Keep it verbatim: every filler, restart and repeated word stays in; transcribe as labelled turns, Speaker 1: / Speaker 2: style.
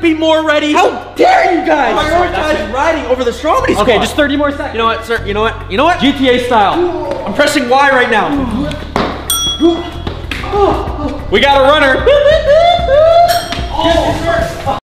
Speaker 1: be more ready.
Speaker 2: How dare you guys?
Speaker 1: Oh, sorry, that's
Speaker 2: Prioritize riding over the Stromedy squad.
Speaker 1: Okay, just thirty more seconds.
Speaker 2: You know what, sir? You know what? You know what?
Speaker 1: G T A style.
Speaker 2: I'm pressing Y right now. We got a runner.